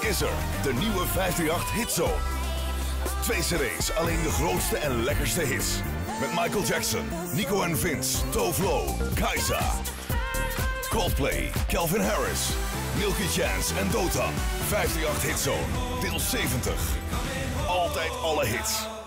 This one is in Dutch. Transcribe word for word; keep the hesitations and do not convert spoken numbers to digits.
is er, de nieuwe vijfhonderdachttien Hitzone. Twee cd's, alleen de grootste en lekkerste hits. Met Michael Jackson, Nico en Vince, Tovlo, Kaisa, Coldplay, Calvin Harris, Milky Chance en Dota. vijfhonderdachttien Hitzone, deel zeventig. Altijd alle hits.